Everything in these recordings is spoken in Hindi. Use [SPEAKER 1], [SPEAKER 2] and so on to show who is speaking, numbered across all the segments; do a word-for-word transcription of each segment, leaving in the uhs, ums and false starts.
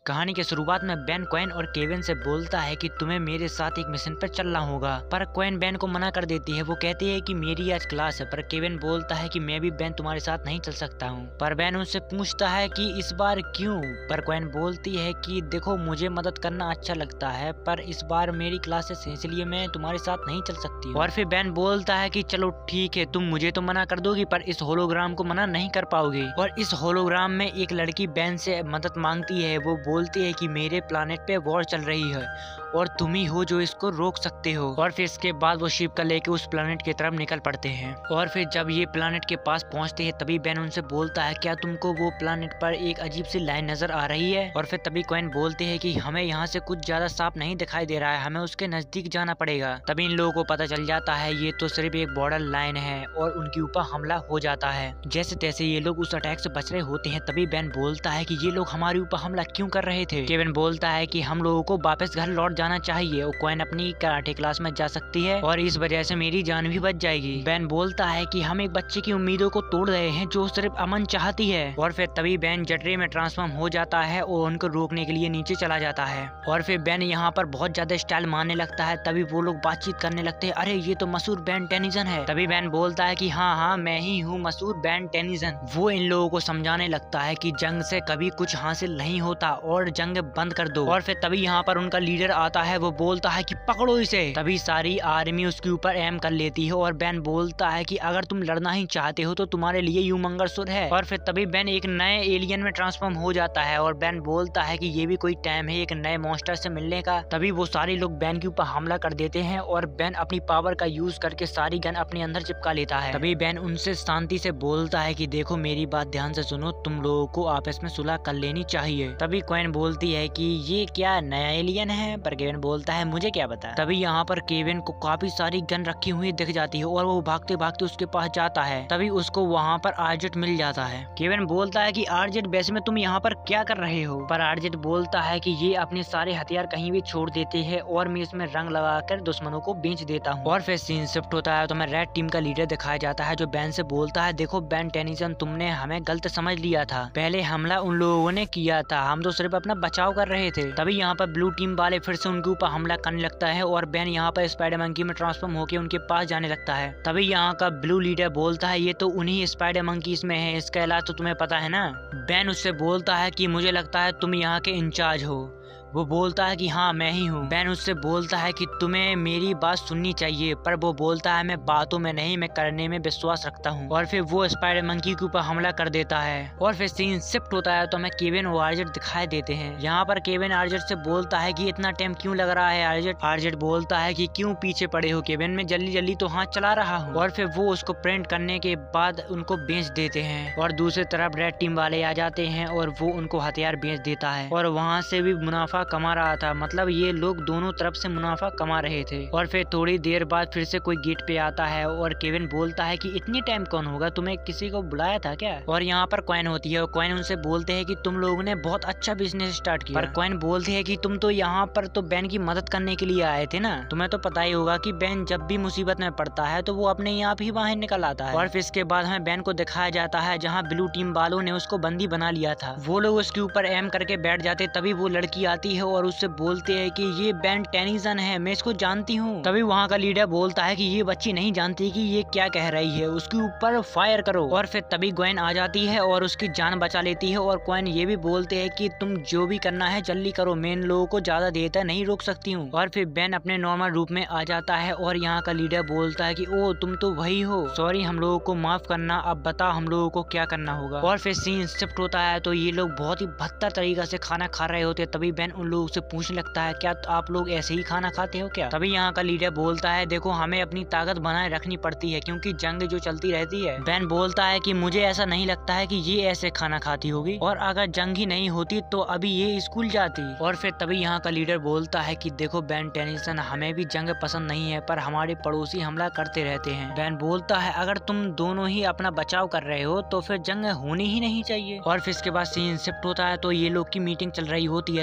[SPEAKER 1] कहानी के शुरुआत में बेन क्वेन और केविन से बोलता है कि तुम्हें मेरे साथ एक मिशन पर चलना होगा, पर क्वेन बेन को मना कर देती है। वो कहती है कि मेरी आज क्लास है, पर केविन बोलता है कि मैं भी बेन तुम्हारे साथ नहीं चल सकता हूँ। पर बेन उनसे पूछता है कि इस बार क्यों, पर क्वेन बोलती है कि देखो मुझे मदद करना अच्छा लगता है, पर इस बार मेरी क्लासेस है इसलिए मैं तुम्हारे साथ नहीं चल सकती। और फिर बेन बोलता है कि चलो ठीक है, तुम मुझे तो मना कर दोगी पर इस होलोग्राम को मना नहीं कर पाओगे। और इस होलोग्राम में एक लड़की बेन से मदद मांगती है। वो बोलती है कि मेरे प्लानेट पे वॉर चल रही है और तुम ही हो जो इसको रोक सकते हो। और फिर इसके बाद वो शिप का लेके उस प्लानेट की तरफ निकल पड़ते हैं। और फिर जब ये प्लानेट के पास पहुंचते हैं तभी बेन उनसे बोलता है क्या तुमको वो प्लानेट पर एक अजीब सी लाइन नजर आ रही है। और फिर तभी क्वेन बोलते हैं कि हमें यहाँ से कुछ ज्यादा साफ नहीं दिखाई दे रहा है, हमें उसके नजदीक जाना पड़ेगा। तभी इन लोगों को पता चल जाता है ये तो सिर्फ एक बॉर्डर लाइन है और उनके ऊपर हमला हो जाता है। जैसे तैसे ये लोग उस अटैक से बच रहे होते हैं तभी बेन बोलता है कि ये लोग हमारे ऊपर हमला क्यों कर रहे थे। केविन बोलता है कि हम लोगों को वापस घर लौट जाना चाहिए और क्वेन अपनी कराटे क्लास में जा सकती है और इस वजह से मेरी जान भी बच जाएगी। बेन बोलता है कि हम एक बच्चे की उम्मीदों को तोड़ रहे हैं जो सिर्फ अमन चाहती है। और फिर तभी बेन जटरे में ट्रांसफॉर्म हो जाता है और उनको रोकने के लिए नीचे चला जाता है। और फिर बेन यहाँ पर बहुत ज्यादा स्टाइल मारने लगता है। तभी वो लोग बातचीत करने लगते हैं, अरे ये तो मशहूर बेन टेनिसन है। तभी बेन बोलता है कि हाँ हाँ मैं ही हूँ मशहूर बेन टेनिसन। वो इन लोगों को समझाने लगता है कि जंग से कभी कुछ हासिल नहीं होता और जंग बंद कर दो। और फिर तभी यहाँ पर उनका लीडर आता है। वो बोलता है कि पकड़ो इसे। तभी सारी आर्मी उसके ऊपर एम कर लेती है और बेन बोलता है कि अगर तुम लड़ना ही चाहते हो तो तुम्हारे लिए यू मंगलसूत्र है। और फिर तभी बेन एक नए एलियन में ट्रांसफॉर्म हो जाता है और बेन बोलता है कि ये भी कोई टाइम है एक नए मॉन्स्टर से मिलने का। तभी वो सारे लोग बेन के ऊपर हमला कर देते हैं और बेन अपनी पावर का यूज करके सारी गन अपने अंदर चिपका लेता है। तभी बेन उनसे शांति से बोलता है कि देखो मेरी बात ध्यान से सुनो, तुम लोगों को आपस में सुलह कर लेनी चाहिए। तभी क्वेन बोलती है कि ये क्या नया एलियन है, पर केविन बोलता है मुझे क्या पता। तभी यहाँ पर केविन को काफी सारी गन रखी हुई दिख जाती है और वो भागते भागते उसके पास जाता है। तभी उसको वहाँ पर आरजेट मिल जाता है। केविन बोलता है कि आरजेट वैसे में तुम यहाँ पर क्या कर रहे हो, पर आरजेट बोलता है कि ये अपने सारे हथियार कहीं भी छोड़ देते हैं और मैं इसमें रंग लगाकर दुश्मनों को बेच देता हूँ। और फिर सीन शिफ्ट होता है तो मैं रेड टीम का लीडर दिखाया जाता है जो बेन से बोलता है देखो बेन टेनिसन तुमने हमें गलत समझ लिया था, पहले हमला उन लोगों ने किया था, हम तो सिर्फ अपना बचाव कर रहे थे। तभी यहाँ पर ब्लू टीम वाले फिर से उनके ऊपर हमला करने लगता है और बेन यहाँ पर स्पाइडर मंकी में ट्रांसफॉर्म होकर उनके पास जाने लगता है। तभी यहाँ का ब्लू लीडर बोलता है ये तो उन्हीं स्पाइडर मंकीज में है, इसका इलाज तो तुम्हें पता है ना। बेन उससे बोलता है कि मुझे लगता है तुम यहाँ के इंचार्ज हो। वो बोलता है कि हाँ मैं ही हूँ। बेन उससे बोलता है कि तुम्हें मेरी बात सुननी चाहिए, पर वो बोलता है मैं बातों में नहीं मैं करने में विश्वास रखता हूँ। और फिर वो स्पाइडर मंकी के ऊपर हमला कर देता है। और फिर सीन शिफ्ट होता है तो हमें केविन और आरजेट दिखाई देते हैं। यहाँ पर केविन आरजेट से बोलता है कि इतना टाइम क्यों लग रहा है आरजेट। आरजेट बोलता है कि क्यों पीछे पड़े हो केविन, मैं जल्दी जल्दी तो हाथ चला रहा हूँ। और फिर वो उसको प्रिंट करने के बाद उनको बेच देते हैं। और दूसरी तरफ रेड टीम वाले आ जाते हैं और वो उनको हथियार बेच देता है और वहाँ से भी मुनाफा कमा रहा था। मतलब ये लोग दोनों तरफ से मुनाफा कमा रहे थे। और फिर थोड़ी देर बाद फिर से कोई गेट पे आता है और केविन बोलता है कि इतनी टाइम कौन होगा, तुम्हें किसी को बुलाया था क्या। और यहाँ पर क्वेन होती है और क्वेन उनसे बोलते हैं कि तुम लोगों ने बहुत अच्छा बिजनेस स्टार्ट किया। पर क्वेन बोलती है कि तुम तो यहाँ पर तो बेन की मदद करने के लिए आए थे ना, तुम्हें तो पता ही होगा कि बेन जब भी मुसीबत में पड़ता है तो वो अपने आप ही बाहर निकल आता है। और फिर इसके बाद हमें बेन को दिखाया जाता है जहाँ ब्लू टीम वालों ने उसको बंदी बना लिया था। वो लोग उसके ऊपर एम करके बैठ जाते। तभी वो लड़की आती है और उससे बोलते हैं कि ये बेन टेनिसन है, मैं इसको जानती हूँ। तभी वहाँ का लीडर बोलता है कि ये बच्ची नहीं जानती कि ये क्या कह रही है, उसके ऊपर फायर करो। और फिर तभी ग्वेन आ जाती है और उसकी जान बचा लेती है। और क्वेन ये भी बोलते हैं कि तुम जो भी करना है जल्दी करो, मैं इन लोगों को ज्यादा देर तक नहीं रोक सकती हूँ। और फिर बेन अपने नॉर्मल रूप में आ जाता है और यहाँ का लीडर बोलता है कि ओ तुम तो वही हो, सॉरी हम लोगों को माफ करना, अब बता हम लोगों को क्या करना होगा। और फिर सीन शिफ्ट होता है तो ये लोग बहुत ही बदतर तरीका से खाना खा रहे होते। तभी बेन उन लोगों से पूछने लगता है क्या आप लोग ऐसे ही खाना खाते हो क्या। तभी यहाँ का लीडर बोलता है देखो हमें अपनी ताकत बनाए रखनी पड़ती है क्योंकि जंग जो चलती रहती है। बेन बोलता है कि मुझे ऐसा नहीं लगता है कि ये ऐसे खाना खाती होगी और अगर जंग ही नहीं होती तो अभी ये स्कूल जाती। और फिर तभी यहाँ का लीडर बोलता है कि देखो बेन टेनिसन हमें भी जंग पसंद नहीं है पर हमारे पड़ोसी हमला करते रहते हैं। बेन बोलता है अगर तुम दोनों ही अपना बचाव कर रहे हो तो फिर जंग होनी ही नहीं चाहिए। और फिर इसके बाद सीन शिफ्ट होता है तो ये लोग की मीटिंग चल रही होती है। तभी ये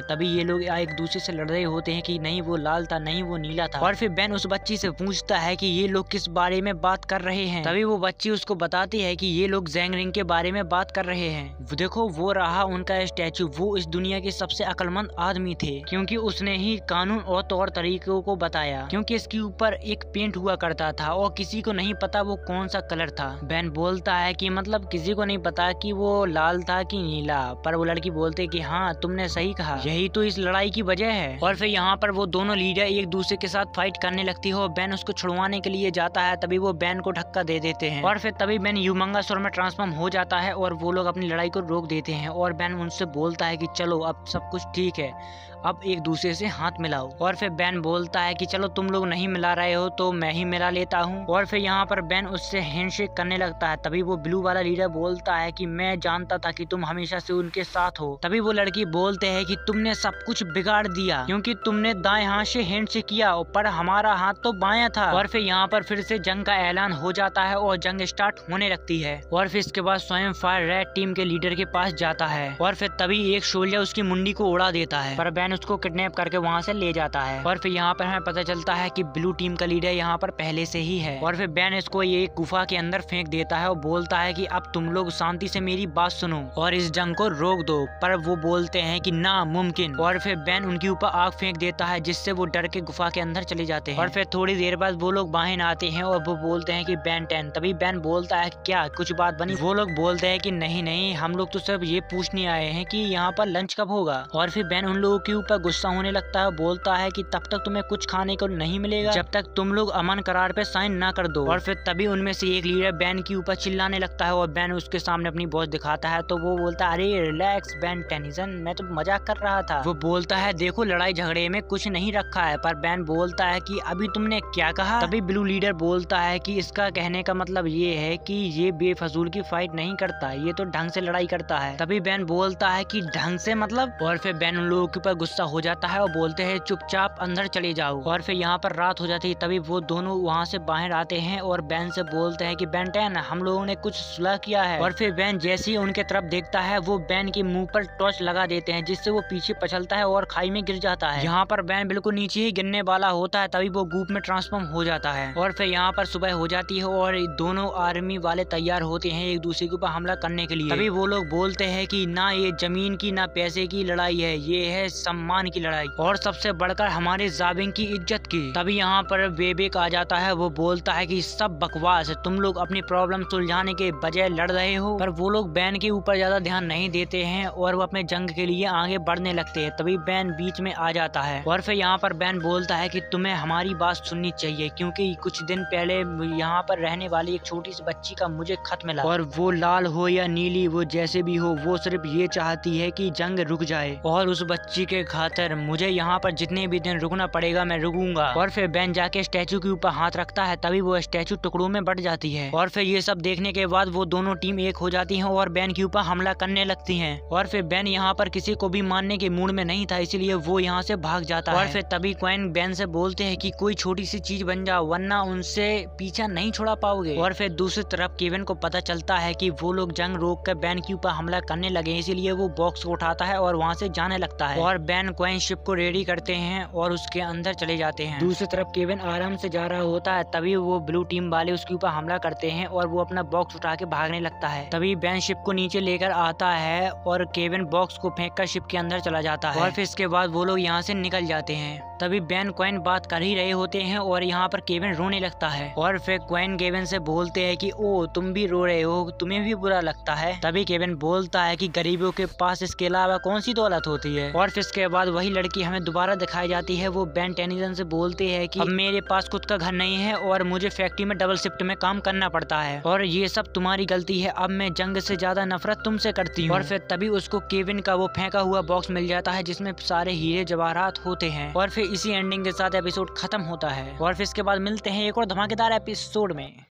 [SPEAKER 1] ये लोग एक दूसरे से लड़ रहे होते हैं कि नहीं वो लाल था, नहीं वो नीला था। और फिर बेन उस बच्ची से पूछता है कि ये लोग किस बारे में बात कर रहे हैं। तभी वो बच्ची उसको बताती है कि ये लोग ज़ैंग रिंग के बारे में बात कर रहे हैं। देखो वो रहा उनका स्टैचू, वो इस दुनिया के सबसे अक्लमंद आदमी थे क्योंकि उसने ही कानून और तौर तरीकों को बताया, क्योंकि इसके ऊपर एक पेंट हुआ करता था और किसी को नहीं पता वो कौन सा कलर था। बेन बोलता है कि मतलब किसी को नहीं पता कि वो लाल था कि नीला, पर वो लड़की बोलते कि हाँ तुमने सही कहा, यही तो इस लड़ाई की वजह है। और फिर यहाँ पर वो दोनों लीडर एक दूसरे के साथ फाइट करने लगती है और बेन उसको छुड़वाने के लिए जाता है। तभी वो बेन को धक्का दे देते हैं और फिर तभी बेन ह्यूमंगासोर में ट्रांसफॉर्म हो जाता है और वो लोग अपनी लड़ाई को रोक देते हैं। और बेन उनसे बोलता है कि चलो अब सब कुछ ठीक है, अब एक दूसरे से हाथ मिलाओ। और फिर बेन बोलता है कि चलो तुम लोग नहीं मिला रहे हो तो मैं ही मिला लेता हूँ। और फिर यहाँ पर बेन उससे हैंडशेक करने लगता है। तभी वो ब्लू वाला लीडर बोलता है कि मैं जानता था कि तुम हमेशा से उनके साथ हो। तभी वो लड़की बोलते हैं कि तुमने सब कुछ बिगाड़ दिया क्योंकि तुमने दाएं हाथ से हैंडशेक किया पर हमारा हाथ तो बायां था। और फिर यहाँ पर फिर से जंग का ऐलान हो जाता है और जंग स्टार्ट होने लगती है। और फिर इसके बाद स्वयं फायर रेड टीम के लीडर के पास जाता है और फिर तभी एक सोल्जर उसकी मुंडी को उड़ा देता है, पर बेन उसको किडनैप करके वहाँ से ले जाता है। और फिर यहाँ पर हमें पता चलता है कि ब्लू टीम का लीडर यहाँ पर पहले से ही है। और फिर बेन इसको ये गुफा के अंदर फेंक देता है और बोलता है कि अब तुम लोग शांति से मेरी बात सुनो और इस जंग को रोक दो, पर वो बोलते हैं कि ना मुमकिन। और फिर बेन उनके ऊपर आग फेंक देता है जिससे वो डर के गुफा के अंदर चले जाते हैं। और फिर थोड़ी देर बाद वो लोग बाहर आते हैं और वो बोलते हैं कि बेन टेन। तभी बेन बोलता है क्या कुछ बात बनी? वो लोग बोलते हैं कि नहीं नहीं, हम लोग तो सिर्फ ये पूछने आए हैं कि यहाँ पर लंच कब होगा। और फिर बेन उन लोगों के ऊपर गुस्सा होने लगता है, बोलता है कि तब तक तुम्हें कुछ खाने को नहीं मिलेगा जब तक तुम लोग अमन करार पे साइन ना कर दो। और फिर तभी उनमें से एक लीडर बेन के ऊपर चिल्लाने लगता है और बेन उसके सामने अपनी बॉस दिखाता है। तो वो बोलता है अरे रिलैक्स बेन टेनिसन, मैं तो मजाक कर रहा था। वो बोलता है देखो लड़ाई झगड़े में कुछ नहीं रखा है, पर बेन बोलता है कि अभी तुमने क्या कहा? तभी ब्लू लीडर बोलता है कि इसका कहने का मतलब ये है कि ये बेफजूल की फाइट नहीं करता, ये तो ढंग से लड़ाई करता है। तभी बेन बोलता है कि ढंग से मतलब? और फिर बेन उन लोगों के ऊपर गुस्सा हो जाता है और बोलते हैं चुपचाप अंदर चले जाओ। और फिर यहाँ पर रात हो जाती है। तभी वो दोनों वहाँ से बाहर आते हैं और बेन से बोलते हैं कि बेन टेन हम लोगों ने कुछ सुलह किया है। और फिर बेन जैसे ही उनके तरफ देखता है वो बेन के मुंह पर टॉर्च लगा देते हैं जिससे वो पीछे पछलता है और खाई में गिर जाता है। यहाँ पर बेन बिल्कुल नीचे ही गिरने वाला होता है। तभी वो गूप में ट्रांसफॉर्म हो जाता है। और फिर यहाँ पर सुबह हो जाती है और दोनों आर्मी वाले तैयार होते हैं एक दूसरे के ऊपर हमला करने के लिए। तभी वो लोग बोलते हैं कि ना ये जमीन की ना पैसे की लड़ाई है, ये है सम्मान की लड़ाई और सबसे बढ़कर हमारे जाबिन की इज्जत की। तभी यहाँ पर बेबेक आ जाता है। वो बोलता है कि सब बकवास है, तुम लोग अपनी प्रॉब्लम सुलझाने के बजाय लड़ रहे हो। पर वो लोग बेन के ऊपर ज्यादा ध्यान नहीं देते हैं और वो अपने जंग के लिए आगे बढ़ने लगते हैं। तभी बेन बीच में आ जाता है और फिर यहाँ पर बेन बोलता है कि तुम्हें हमारी बात सुननी चाहिए क्योंकि कुछ दिन पहले यहाँ पर रहने वाली एक छोटी सी बच्ची का मुझे खत मिला और वो लाल हो या नीली, वो जैसे भी हो, वो सिर्फ ये चाहती है कि जंग रुक जाए और उस बच्ची के खातिर मुझे यहाँ पर जितने भी दिन रुकना पड़ेगा मैं रुकूंगा। और फिर बेन जाके स्टैचू के ऊपर हाथ रखता है। तभी वो स्टैचू टुकड़ों में बट जाती है। और फिर ये सब देखने के बाद वो दोनों टीम एक हो जाती है और बेन के ऊपर हमला करने लगती है। और फिर बेन यहाँ पर किसी को भी मारने के मूड में नहीं था, इसलिए वो यहाँ से भाग जाता है। और फिर तभी क्वेन बेन से बोलते हैं कि कोई छोटी सी चीज बन जाओ वरना उनसे पीछा नहीं छोड़ा पाओगे। और फिर दूसरी तरफ केविन को पता चलता है कि वो लोग जंग रोक कर बेन के ऊपर हमला करने लगे, इसीलिए वो बॉक्स को उठाता है और वहाँ से जाने लगता है। और बेन क्वेन शिप को रेडी करते हैं और उसके अंदर चले जाते हैं। दूसरी तरफ केविन आराम से जा रहा होता है। तभी वो ब्लू टीम वाले उसके ऊपर हमला करते हैं और वो अपना बॉक्स उठा के भागने लगता है। तभी बेन शिप को नीचे लेकर आता है और केविन बॉक्स को फेंक कर शिप के अंदर चला जाता है। और फिर इसके बाद वो लोग यहाँ से निकल जाते हैं। तभी बेन क्वेन बात कर ही रहे होते हैं और यहाँ पर केविन रोने लगता है। और फिर क्वेन केविन से बोलते हैं कि ओ तुम भी रो रहे हो, तुम्हें भी बुरा लगता है। तभी केविन बोलता है कि गरीबों के पास इसके अलावा कौन सी दौलत होती है। और फिर इसके बाद वही लड़की हमें दोबारा दिखाई जाती है। वो बेन टेनिसन से बोलते हैं कि अब मेरे पास खुद का घर नहीं है और मुझे फैक्ट्री में डबल शिफ्ट में काम करना पड़ता है और ये सब तुम्हारी गलती है। अब मैं जंग से ज्यादा नफरत तुमसे करती हूँ। और फिर तभी उसको केविन का वो फेंका हुआ बॉक्स मिल जाता है जिसमें सारे हीरे जवाहरात होते हैं। और फिर इसी एंडिंग के साथ एपिसोड खत्म होता है। और फिर इसके बाद मिलते हैं एक और धमाकेदार एपिसोड में।